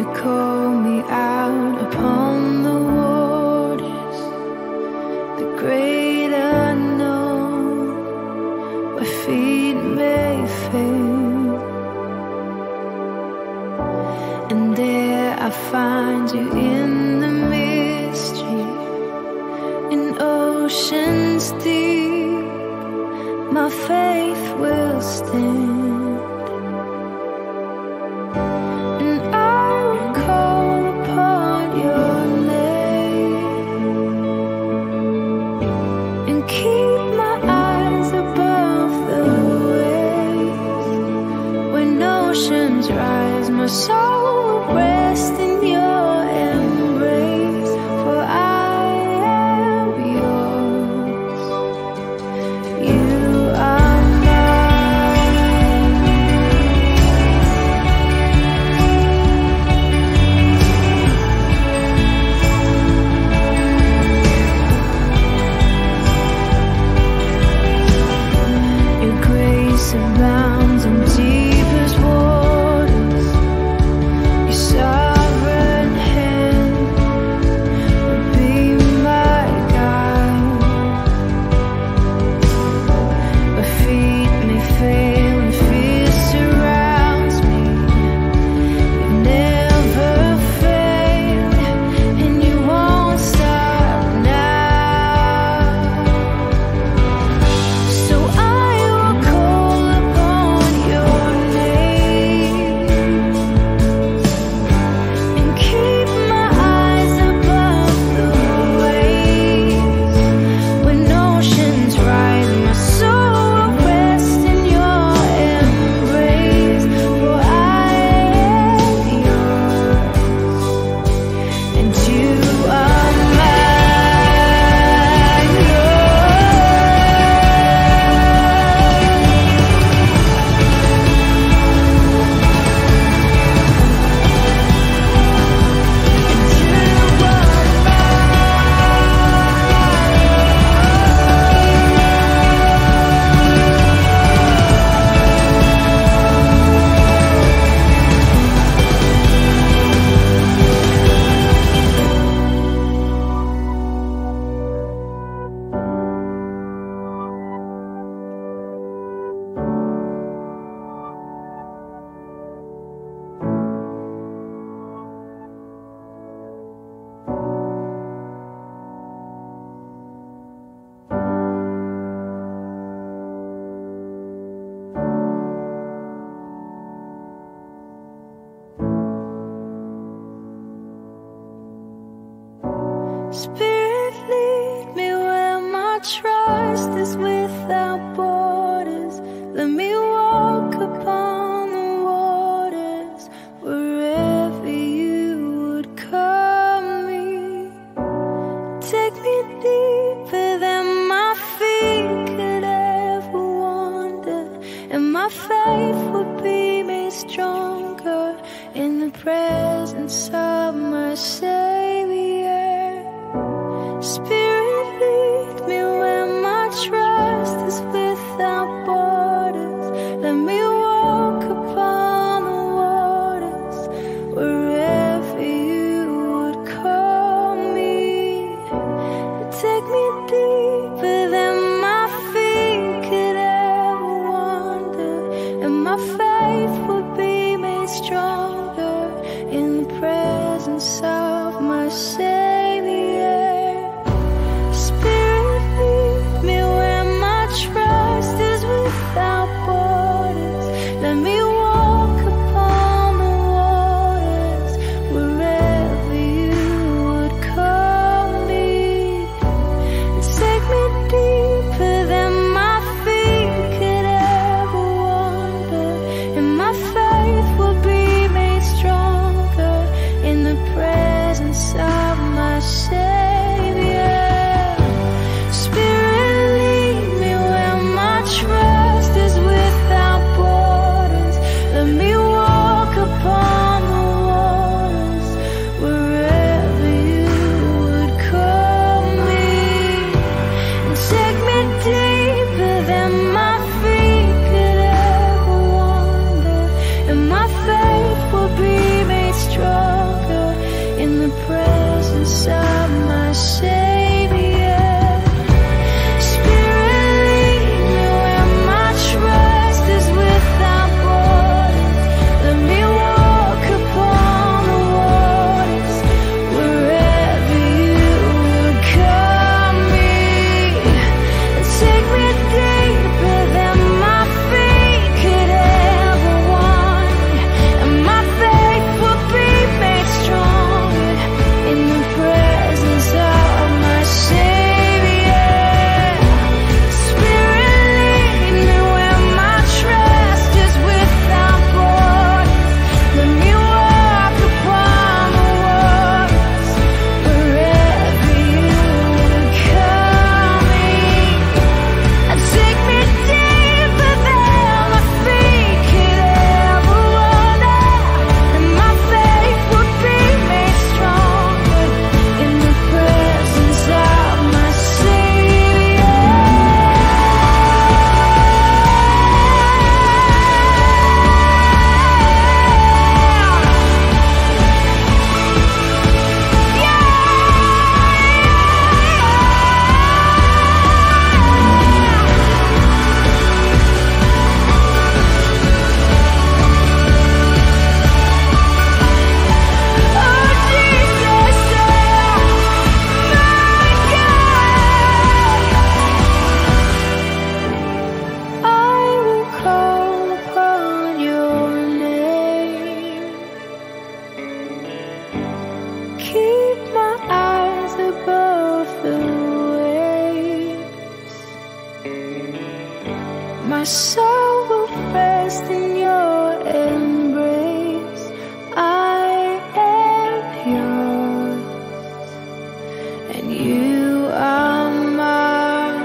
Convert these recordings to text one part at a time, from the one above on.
call me out upon the waters, the great unknown, where feet may fail. And there I find you in the mystery, in oceans deep, my faith will stand. My soul will rest in your embrace, for I am yours. You are mine. Your grace abounds in deepest waters. Sovereign hand will be my guide. My feet may fail and fear surrounds me. You never fail, and you won't stop now. So I will call upon your name. Keep my eyes above the waves. When oceans rise, my soul will rest in your embrace, for I am yours, and you are mine. Spirit, lead me where my trust is without borders. Let me walk upon the waters, wherever you would call me. Take me deeper than my feet could ever wander, and my faith will be made stronger in the presence of my Savior. Spirit, lead me where my trust is without borders. Let me walk upon the waters, wherever you would call me. Take me deeper than my feet could ever wander, and my faith will be made stronger in the presence of my Savior. Faith will be soul will rest in your embrace. I am yours, and you are mine.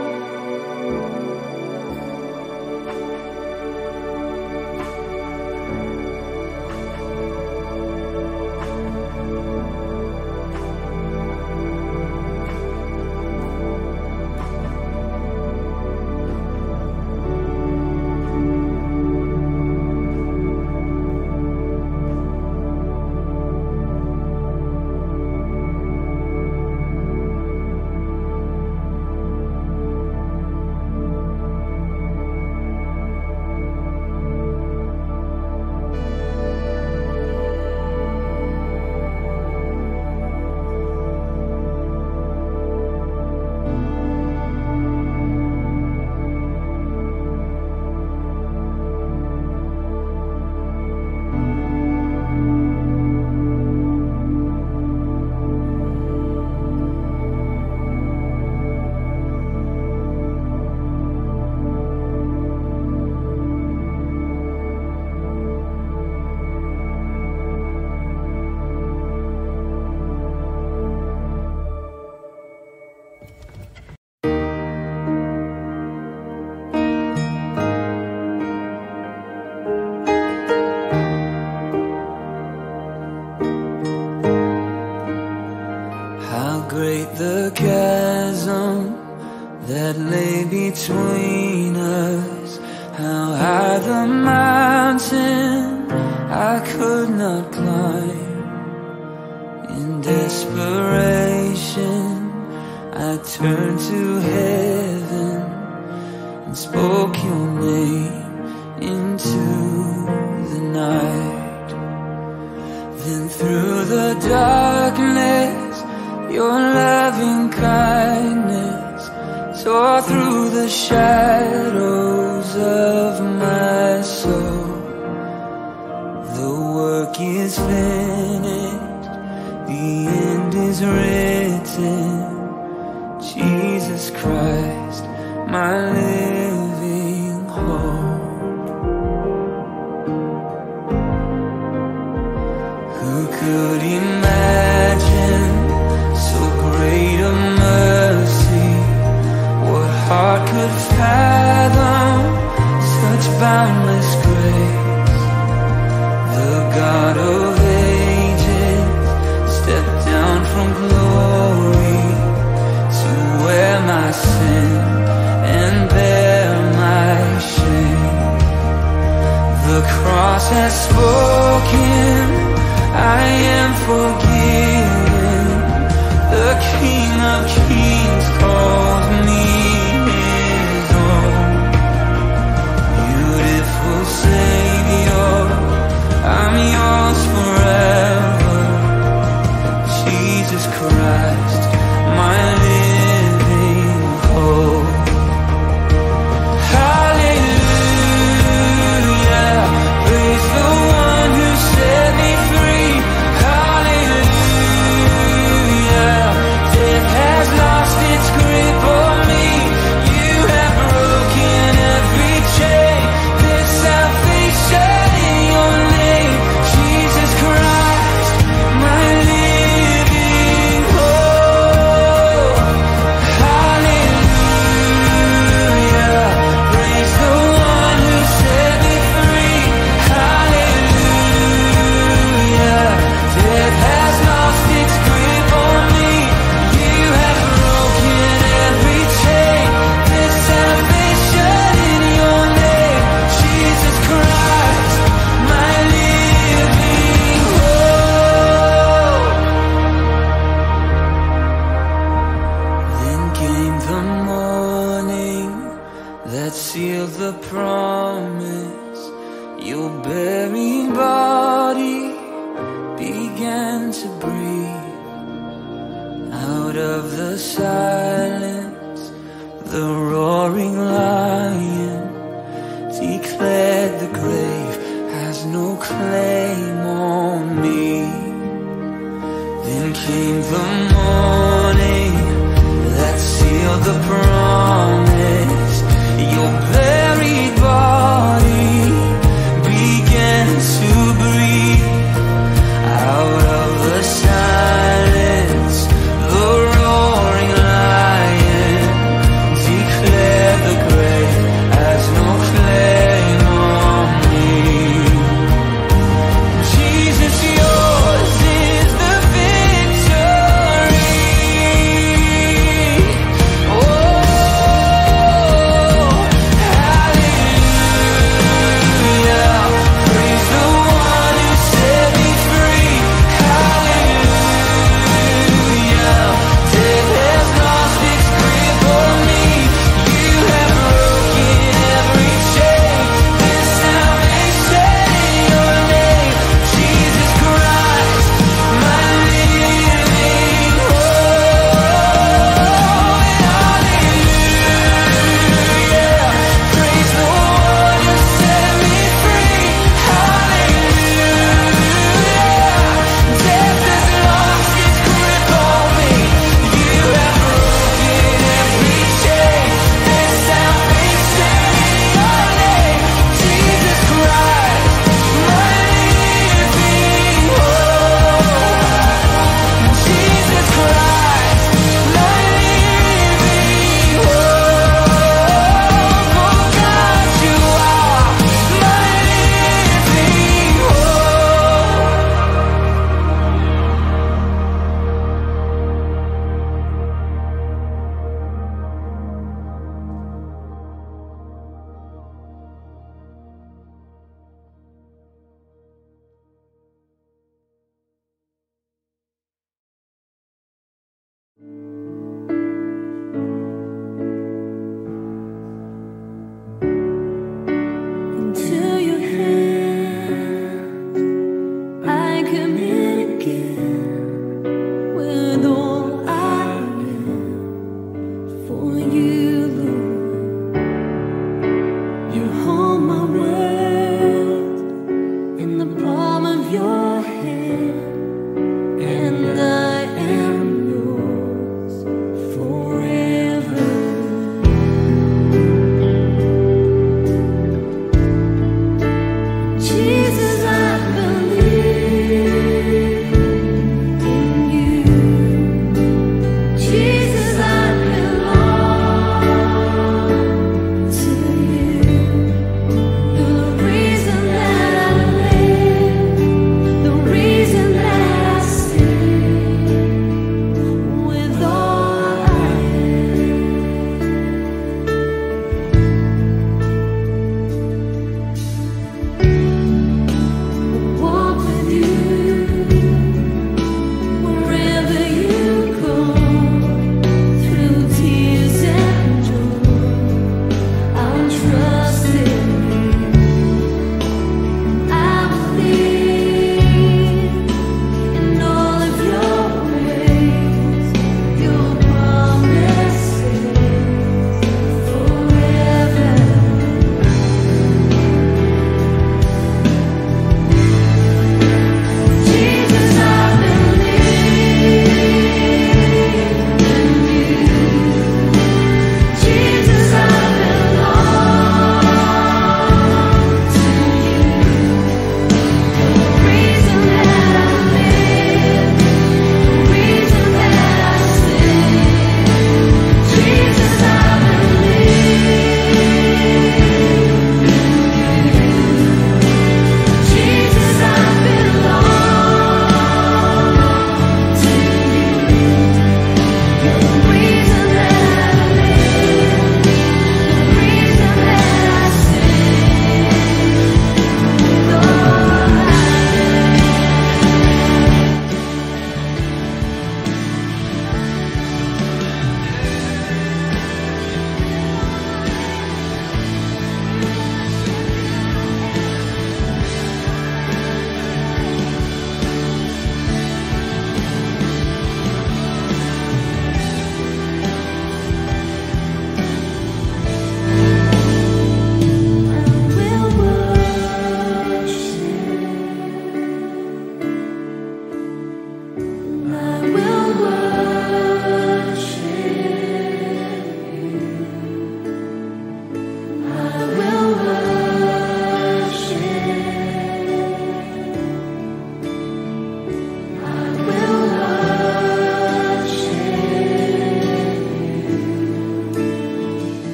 Great the chasm that lay between us, how high the mountain I could not climb. In desperation I turned to heaven and spoke your name into the night. Then through the darkness your loving kindness tore through the shadows of my soul. The work is finished, the end is written. Jesus Christ, my living hope. Who could imagine so great a mercy? What heart could fathom such boundless grace? The God of ages stepped down from glory to wear my sin and bear my shame. The cross has spoken, I am forgiven. The King of Kings calls me his own. Beautiful Savior, I'm yours forever. Jesus Christ, my living hope. Hallelujah, praise the one who set me free. Hallelujah, death has lost its grip on me. You have broken every chain. There's salvation in your name, Jesus Christ, my living hope. Hallelujah, praise the one who set me free. Hallelujah, death has lost its grip on me. You have broken every chain. There's salvation in your name, Jesus Christ, my living hope. Then came the morning that sealed the promise. Your buried body began to breathe. Out of the silence, the roaring lion declared the grave has no claim on me. Then came the morning that sealed the promise. Your very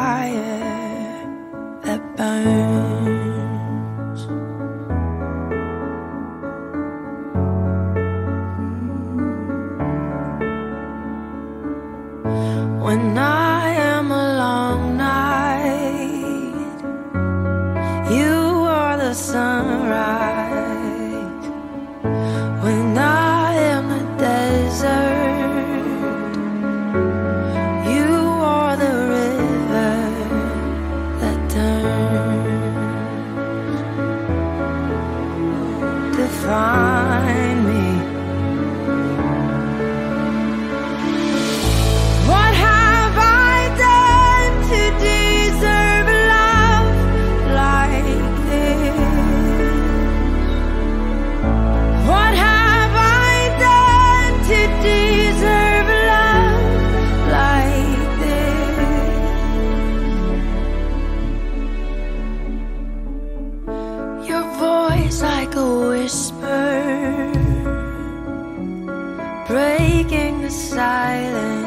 fire that burns. When I am a long night, you are the sunrise. When I am the desert, you are the river that turns. Define me. What have I done to deserve love like this? What have I done to deserve love like this? Your voice like a whisper, breaking the silence.